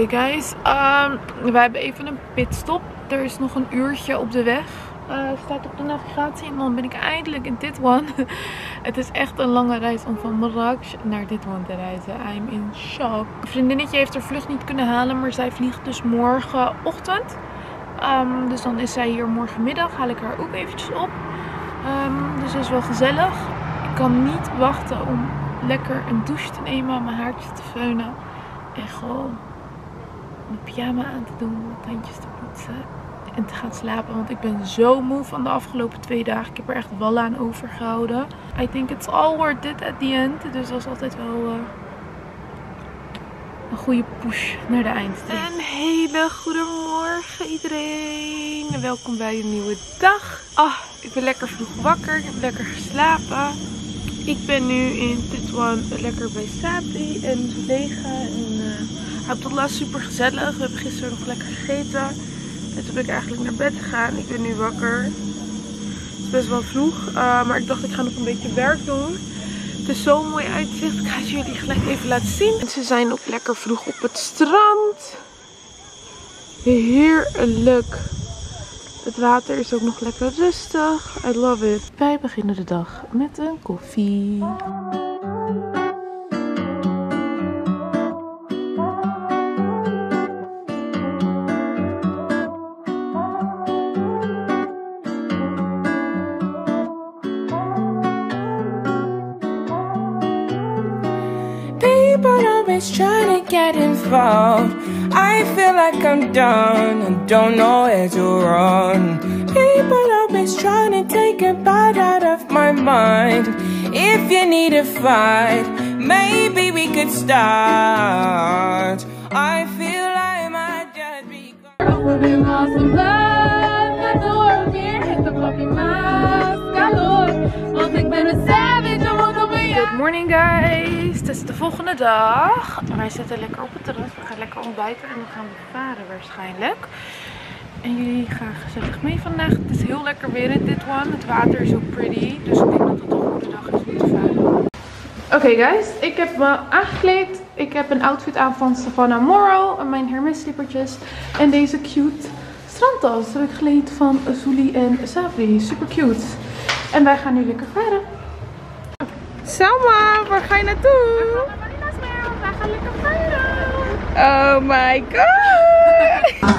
guys, we hebben even een pitstop. Er is nog een uurtje op de weg. Staat op de navigatie en dan ben ik eindelijk in dit one. Het is echt een lange reis om van Marokko naar dit one te reizen. I'm in shock. Een vriendinnetje heeft haar vlucht niet kunnen halen, maar zij vliegt dus morgenochtend. Dus dan is zij hier morgenmiddag. Haal ik haar ook eventjes op. Dus dat is wel gezellig. Ik kan niet wachten om lekker een douche te nemen, mijn haartjes te feunen en gewoon mijn pyjama aan te doen, mijn tandjes te poetsen en te gaan slapen. Want ik ben zo moe van de afgelopen 2 dagen. Ik heb er echt wallen aan overgehouden. I think it's all worth it at the end. Dus dat is altijd wel een goede push naar de eindstreep. Een hele goede morgen iedereen. Welkom bij een nieuwe dag. Ik ben lekker vroeg wakker. Ik heb lekker geslapen. Ik ben nu in dit one lekker bij Sabri en Zulega en Abdullah, super gezellig. We hebben gisteren nog lekker gegeten. En toen ben ik eigenlijk naar bed gegaan. Ik ben nu wakker. Het is best wel vroeg, maar ik dacht ik ga nog een beetje werk doen. Het is zo'n mooi uitzicht. Ik ga het jullie gelijk even laten zien. En ze zijn ook lekker vroeg op het strand. Heerlijk. Het water is ook nog lekker rustig. I love it. Wij beginnen de dag met een koffie. People always trying to get involved. I feel like I'm done and don't know where to run. People always trying to take a bite out of my mind. If you need a fight, maybe we could start. I feel I might just be Good morning guys, het is de volgende dag. Wij zitten lekker op het terras, we gaan lekker ontbijten en dan gaan we varen waarschijnlijk. En jullie gaan gezellig mee vandaag. Het is heel lekker weer in dit one, het water is ook pretty, dus ik denk dat het toch een goede dag is om te varen. Oké guys, ik heb me aangekleed. Ik heb een outfit aan van Selma Omari, mijn Hermes slippertjes en deze cute strandtas heb ik geleend van Zuli en Sabri. Super cute. En wij gaan nu lekker varen. Selma, waar ga je naartoe? We gaan naar Marina's Meer, wij gaan lekker varen. Oh my god!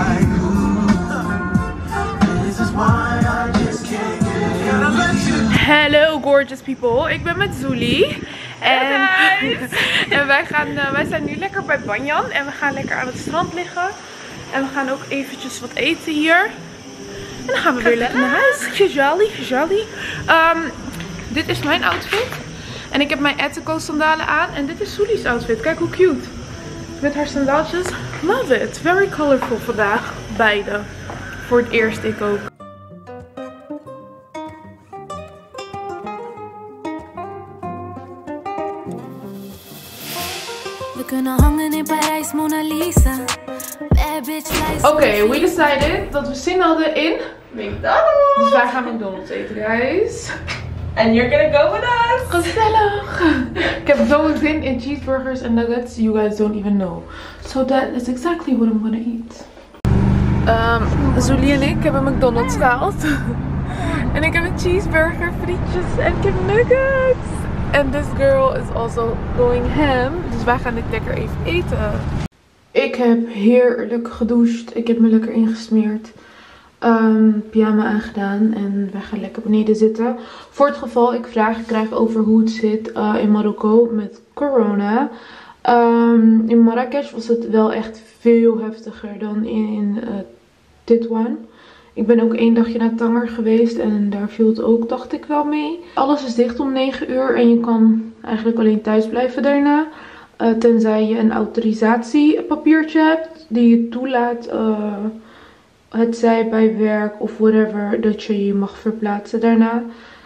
Hello gorgeous people, ik ben met Zuli. En, en wij zijn nu lekker bij Banyan en we gaan lekker aan het strand liggen. En we gaan ook eventjes wat eten hier. En dan gaan we weer lekker naar huis. Gezellig. Dit is mijn outfit. En ik heb mijn Ethico sandalen aan. En dit is Zuli's outfit. Kijk hoe cute. Met haar sandaaltjes. Love it. Very colorful vandaag. Beide. Voor het eerst ik ook. We kunnen hangen in Parijs, Mona Lisa. Oké, we decided dat we zin hadden in McDonald's. Dus wij gaan McDonald's eten, guys. And you're gonna go with us? Gezellig! Ik heb zo zin in cheeseburgers en nuggets. You guys don't even know. So that is exactly what I'm gonna eat. Zuli en ik hebben McDonald's gehaald. En ik heb een cheeseburger, frietjes en ik heb nuggets. And this girl is also going ham. Dus wij gaan dit lekker even eten. Ik heb heerlijk gedoucht. Ik heb me lekker ingesmeerd. Pyjama aangedaan en wij gaan lekker beneden zitten. Voor het geval ik vragen krijg over hoe het zit in Marokko met corona. In Marrakesh was het wel echt veel heftiger dan in dit one. Ik ben ook 1 dagje naar Tanger geweest en daar viel het ook, dacht ik, wel mee. Alles is dicht om 9 uur en je kan eigenlijk alleen thuis blijven daarna. Tenzij je een autorisatiepapiertje hebt die je toelaat, het zij bij werk of whatever, dat je je mag verplaatsen daarna.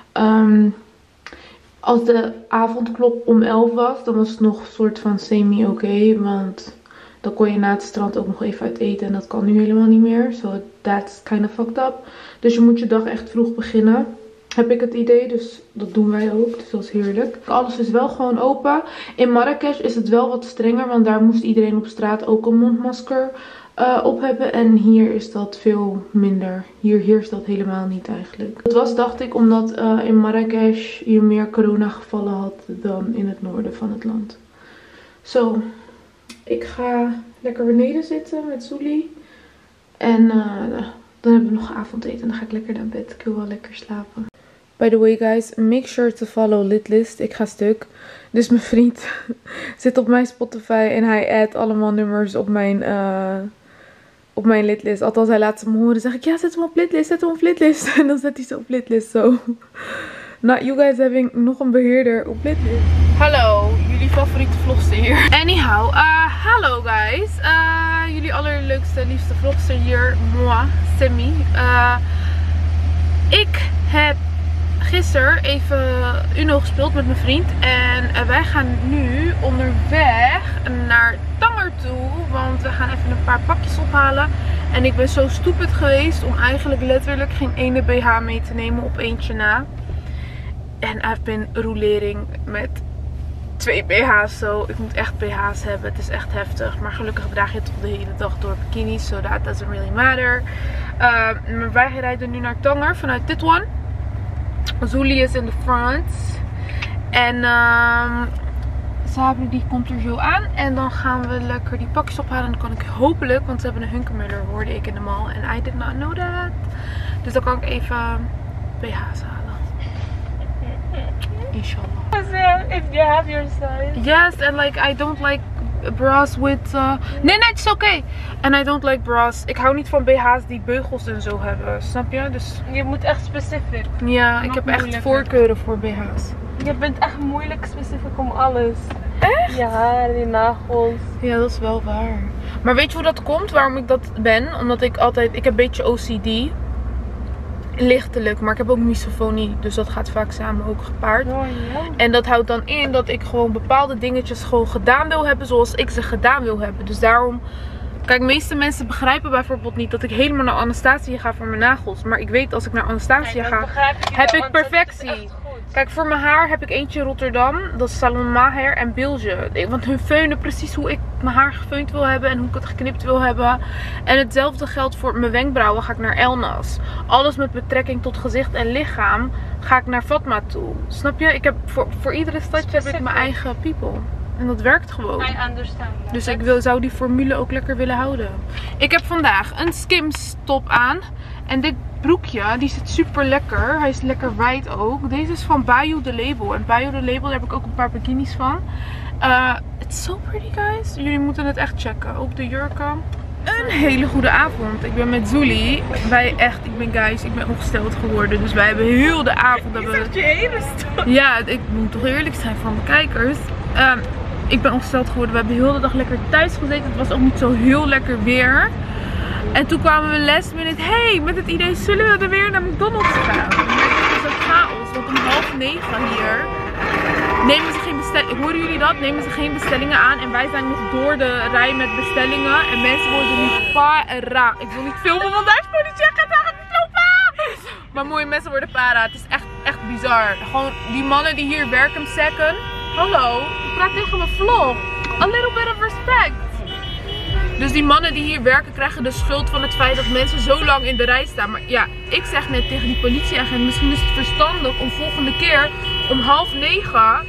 Als de avondklok om 11 was, dan was het nog een soort van semi-oké, want dan kon je na het strand ook nog even uit eten en dat kan nu helemaal niet meer. So that's kind of fucked up. Dus je moet je dag echt vroeg beginnen. Heb ik het idee, dus dat doen wij ook. Dus dat is heerlijk. Alles is wel gewoon open. In Marrakesh is het wel wat strenger, want daar moest iedereen op straat ook een mondmasker op hebben. En hier is dat veel minder. Hier heerst dat helemaal niet eigenlijk. Dat was, dacht ik, omdat in Marrakesh je meer coronagevallen had dan in het noorden van het land. Zo, ik ga lekker beneden zitten met Zuli. En dan hebben we nog avondeten en dan ga ik lekker naar bed. Ik wil wel lekker slapen. By the way guys, make sure to follow Litlist. Ik ga stuk. Dus mijn vriend zit op mijn Spotify en hij addt allemaal nummers op mijn Litlist. Althans, hij laat ze me horen. Zeg ik, ja, zet hem op Litlist, zet hem op Litlist. En dan zet hij ze op Litlist zo. Nou, you guys having nog een beheerder op Litlist. Hallo, jullie favoriete vlogster hier. Anyhow, hallo guys. Jullie allerleukste, liefste vlogster hier. Moi, Semi. Ik heb gisteren even Uno gespeeld met mijn vriend. En wij gaan nu onderweg naar Tanger toe. Want we gaan even een paar pakjes ophalen. En ik ben zo stupid geweest om eigenlijk letterlijk geen ene BH mee te nemen op eentje na. En I've been rolering met 2 BH's zo. Ik moet echt BH's hebben. Het is echt heftig. Maar gelukkig draag je het toch de hele dag door bikinis. So that doesn't really matter. Maar wij rijden nu naar Tanger vanuit dit one. Zuli is in de front. En Sabri die komt er zo aan. En dan gaan we lekker die pakjes ophalen. En dan kan ik hopelijk, want ze hebben een hunkermuller, hoorde ik in de mall. En I did not know that. Dus dan kan ik even BH's halen. Inshallah. If you have your size. Yes, and like I don't like bras with nee, het is oké. And I don't like bras. Ik hou niet van BH's die beugels en zo hebben, snap je? Dus Je moet echt specifiek. ja, ik heb echt voorkeuren voor BH's. Je bent echt moeilijk specifiek om alles. Echt? Je haar, die nagels. Ja, dat is wel waar. Maar weet je hoe dat komt? Waarom ik dat ben? Omdat ik heb een beetje OCD. Lichtelijk, maar ik heb ook misofonie. Dus dat gaat vaak samen ook gepaard. Oh, ja. En dat houdt dan in dat ik gewoon bepaalde dingetjes gewoon gedaan wil hebben zoals ik ze gedaan wil hebben. Dus daarom... Kijk, de meeste mensen begrijpen bijvoorbeeld niet dat ik helemaal naar Anastasia ga voor mijn nagels. Maar ik weet als ik naar Anastasia ga, heb ik perfectie. Kijk, voor mijn haar heb ik eentje in Rotterdam. Dat is Selma Omari en Bilge. Want hun feunen precies hoe ik mijn haar gefeund wil hebben en hoe ik het geknipt wil hebben. En hetzelfde geldt voor mijn wenkbrauwen. Ga ik naar Elnas. Alles met betrekking tot gezicht en lichaam ga ik naar Fatma toe. Snap je? Ik heb voor iedere stadje heb ik mijn eigen people. En dat werkt gewoon. I understand. Dus ik zou die formule ook lekker willen houden. Ik heb vandaag een Skims top aan. En dit broekje, die zit super lekker. Hij is lekker wijd ook. Deze is van Bayou de Label. En Bayou de Label, daar heb ik ook een paar bikinis van. It's so pretty guys. Jullie moeten het echt checken. Ook de jurken. Een hele goede avond. Ik ben met Zuli. Ik ben ongesteld geworden. Dus wij hebben heel de avond... Ja, ik moet toch eerlijk zijn van de kijkers. Ik ben ongesteld geworden. We hebben heel de dag lekker thuis gezeten. Het was ook niet zo heel lekker weer. En toen kwamen we last minute. Hey, met het idee, zullen we er weer naar McDonald's gaan? Het is ook chaos. Want om 8:30 hier nemen ze geen bestellingen. Horen jullie dat? Nemen ze geen bestellingen aan. En wij zijn nog door de rij met bestellingen. En mensen worden nu para. Ik wil niet filmen, want daar is politie. Ik ga zeggen, maar mooie mensen worden para. Het is echt bizar. Gewoon die mannen die hier werken second. Hallo, ik praat tegen mijn vlog. A little bit of respect. Dus die mannen die hier werken krijgen de schuld van het feit dat mensen zo lang in de rij staan. Maar ja, ik zeg net tegen die politieagent, misschien is het verstandig om volgende keer om 8:30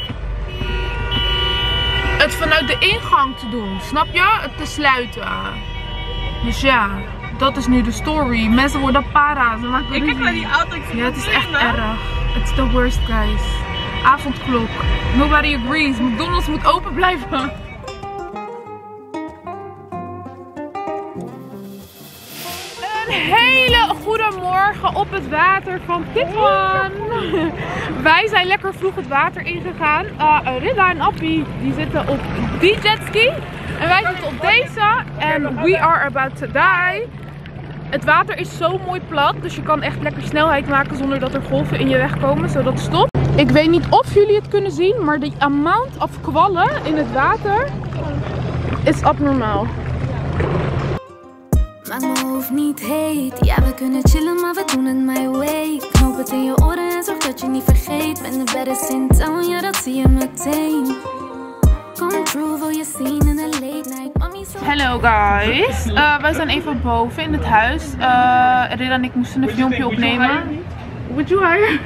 het vanuit de ingang te doen. Snap je? Het te sluiten. Dus ja, dat is nu de story. Mensen worden para. Ik heb naar die auto. Ja, het is echt erg. It's the worst guys. Avondklok. Nobody agrees. McDonald's moet open blijven. Een hele goede morgen op het water van Titwan. Wij zijn lekker vroeg het water ingegaan. Rida en Appie die zitten op die jetski. En wij zitten op deze. En we are about to die. Het water is zo mooi plat. Dus je kan echt lekker snelheid maken zonder dat er golven in je weg komen. Zodat het stopt. Ik weet niet of jullie het kunnen zien. Maar de amount of kwallen in het water is abnormaal. Maak mijn hoofd niet heet. Ja, we kunnen chillen, maar we doen het my way. Knoop het in je oren en zorg dat je niet vergeet. Ben de baddest in town, ja dat zie je meteen. Come through, wil je zien in een late night. Mommy so... Hello guys, wij zijn even boven in het huis. Rida en ik moesten een filmpje opnemen. Would you hire?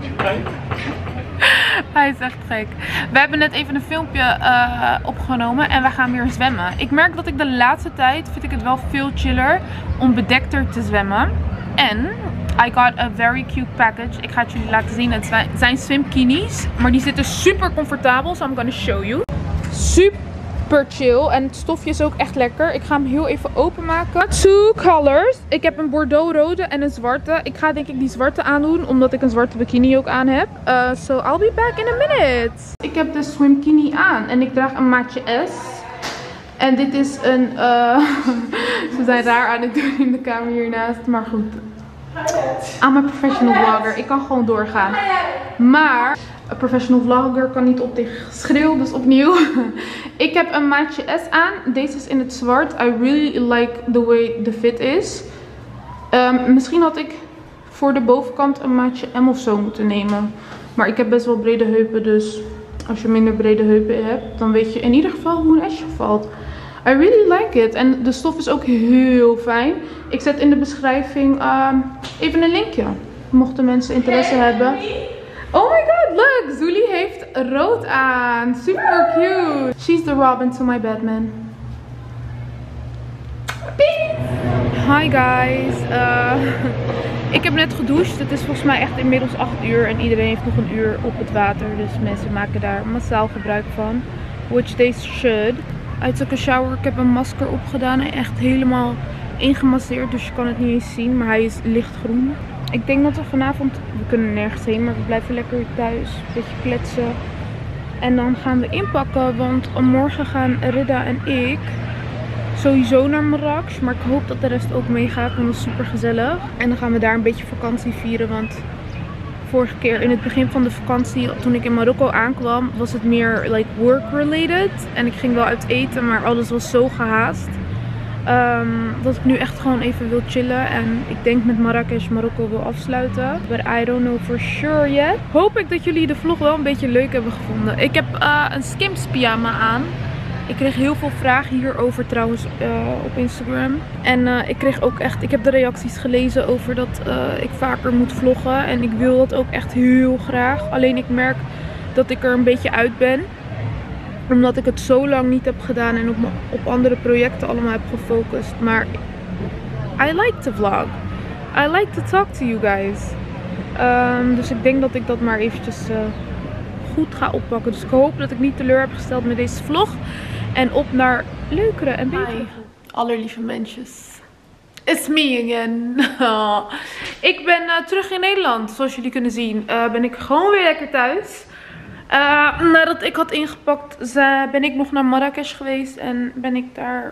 Hij is echt gek. We hebben net even een filmpje opgenomen en we gaan weer zwemmen. Ik merk dat ik de laatste tijd, vind ik het wel veel chiller om bedekter te zwemmen. En I got a very cute package. Ik ga het jullie laten zien. Het zijn swimkinis, maar die zitten super comfortabel. So I'm gonna show you. Super chill en het stofje is ook echt lekker. Ik ga hem heel even openmaken. Two colors. Ik heb een bordeaux rode en een zwarte. Ik ga denk ik die zwarte aandoen omdat ik een zwarte bikini ook aan heb. So I'll be back in a minute. Ik heb de swimkini aan en ik draag een maatje S. En dit is een... Ze zijn raar aan het doen in de kamer hiernaast, maar goed. I'm a professional vlogger. Ik kan gewoon doorgaan. Maar een professional vlogger kan niet op tegen schreeuw, dus opnieuw. Ik heb een maatje S aan. Deze is in het zwart. I really like the way the fit is. Misschien had ik voor de bovenkant een maatje M of zo moeten nemen. Maar ik heb best wel brede heupen, dus als je minder brede heupen hebt, dan weet je in ieder geval hoe een S'je valt. I really like it. En de stof is ook heel fijn. Ik zet in de beschrijving even een linkje. Mochten mensen interesse hebben. Oh my god, look! Zuli heeft rood aan. Super cute. She's the Robin to my Batman. Hi guys. Ik heb net gedoucht. Het is volgens mij echt inmiddels 8 uur. En iedereen heeft nog een uur op het water. Dus mensen maken daar massaal gebruik van. Which they should. I took a shower. Ik heb een masker opgedaan. En echt helemaal ingemasseerd. Dus je kan het niet eens zien. Maar hij is lichtgroen. Ik denk dat we vanavond, we kunnen nergens heen, maar we blijven lekker thuis. Een beetje kletsen. En dan gaan we inpakken, want morgen gaan Rida en ik sowieso naar Marokko. Maar ik hoop dat de rest ook meegaat, want dat is super gezellig. En dan gaan we daar een beetje vakantie vieren, want vorige keer in het begin van de vakantie, toen ik in Marokko aankwam, was het meer like work related. En ik ging wel uit eten, maar alles was zo gehaast. Dat ik nu echt gewoon even wil chillen. En ik denk met Marokko wil afsluiten. But I don't know for sure yet. Hoop ik dat jullie de vlog wel een beetje leuk hebben gevonden. Ik heb een Skims pyjama aan. Ik kreeg heel veel vragen hierover trouwens op Instagram. En ik kreeg ook echt, ik heb de reacties gelezen over dat ik vaker moet vloggen. En ik wil dat ook echt heel graag. Alleen ik merk dat ik er een beetje uit ben. Omdat ik het zo lang niet heb gedaan en op andere projecten allemaal heb gefocust. Maar I like to vlog. I like to talk to you guys. Dus ik denk dat ik dat maar eventjes goed ga oppakken. Dus ik hoop dat ik niet teleur heb gesteld met deze vlog. En op naar leukere en betere. Allerlieve mensjes. It's me again. Ik ben terug in Nederland. Zoals jullie kunnen zien ben ik gewoon weer lekker thuis. Nadat ik had ingepakt ben ik nog naar Marrakesh geweest en ben ik daar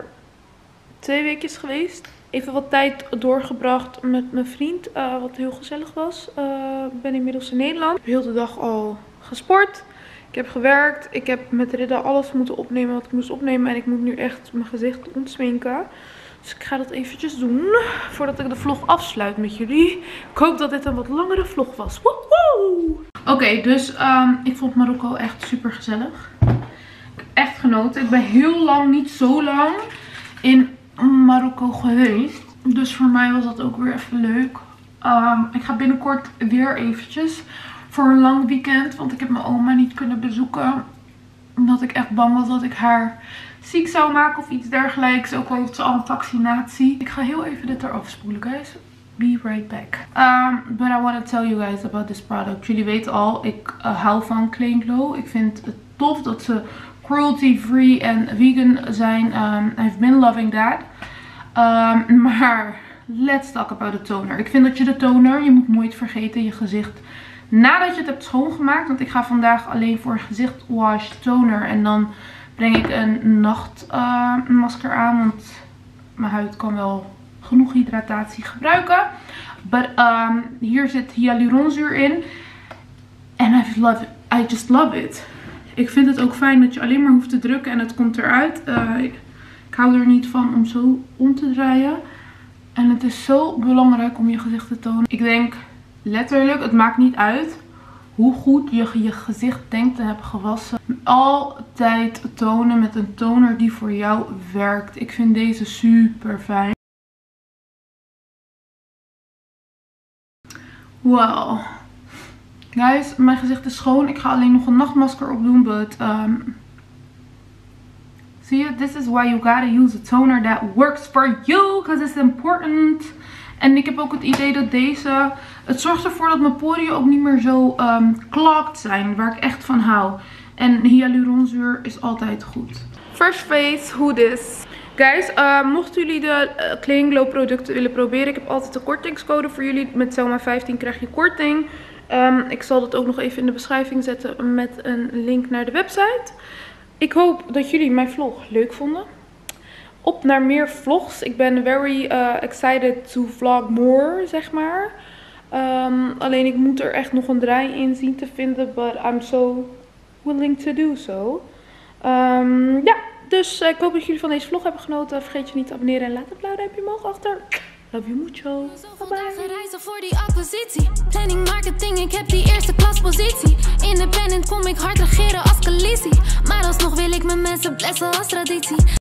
2 weekjes geweest. Even wat tijd doorgebracht met mijn vriend, wat heel gezellig was. Ik ben inmiddels in Nederland. Ik heb heel de dag al gesport. Ik heb gewerkt. Ik heb met Rida alles moeten opnemen wat ik moest opnemen. En ik moet nu echt mijn gezicht ontsminken. Dus ik ga dat eventjes doen voordat ik de vlog afsluit met jullie. Ik hoop dat dit een wat langere vlog was. Woehoe! Oké, dus ik vond Marokko echt super gezellig. Ik heb echt genoten. Ik ben heel lang, niet zo lang, in Marokko geweest. Dus voor mij was dat ook weer even leuk. Ik ga binnenkort weer eventjes voor een lang weekend. Want ik heb mijn oma niet kunnen bezoeken. Omdat ik echt bang was dat ik haar ziek zou maken of iets dergelijks. Ook al heeft ze al een vaccinatie. Ik ga heel even dit eraf spoelen, guys. Be right back. But I want to tell you guys about this product. Jullie weten al, ik hou van Clean Glow. Ik vind het tof dat ze cruelty free en vegan zijn. I've been loving that. Maar let's talk about the toner. Ik vind dat je de toner, je moet nooit vergeten je gezicht nadat je het hebt schoongemaakt. Want ik ga vandaag alleen voor gezicht wash, toner en dan breng ik een nachtmasker aan. Want mijn huid kan wel genoeg hydratatie gebruiken. But hier zit hyaluronzuur in. En I just love it. Ik vind het ook fijn dat je alleen maar hoeft te drukken en het komt eruit. Ik hou er niet van om zo om te draaien. En het is zo belangrijk om je gezicht te tonen. Ik denk letterlijk, het maakt niet uit hoe goed je je gezicht denkt te hebben gewassen. Altijd tonen met een toner die voor jou werkt. Ik vind deze super fijn. Wow. Guys, mijn gezicht is schoon. Ik ga alleen nog een nachtmasker opdoen. But, zie je? This is why you gotta use a toner that works for you. Because it's important. En ik heb ook het idee dat deze... Het zorgt ervoor dat mijn poriën ook niet meer zo clogged zijn. Waar ik echt van hou. En hyaluronzuur is altijd goed. First face, who this? Guys, mochten jullie de Clean Glow producten willen proberen. Ik heb altijd de kortingscode voor jullie. Met Selma 15 krijg je korting. Ik zal dat ook nog even in de beschrijving zetten met een link naar de website. Ik hoop dat jullie mijn vlog leuk vonden. Op naar meer vlogs. Ik ben very excited to vlog more, zeg maar. Alleen ik moet er echt nog een draai in zien te vinden. But I'm so willing to do so. Ja, dus ik hoop dat jullie van deze vlog hebben genoten. Vergeet je niet te abonneren en laat een blauw duimpje omhoog achter. Love you mucho. Bye bye. Reizen voor die acquisitie. Planning, marketing, ik heb die eerste klaspositie. Independent kom ik hard regeren als Khaleesi. Maar alsnog wil ik mijn mensen blessen als traditie.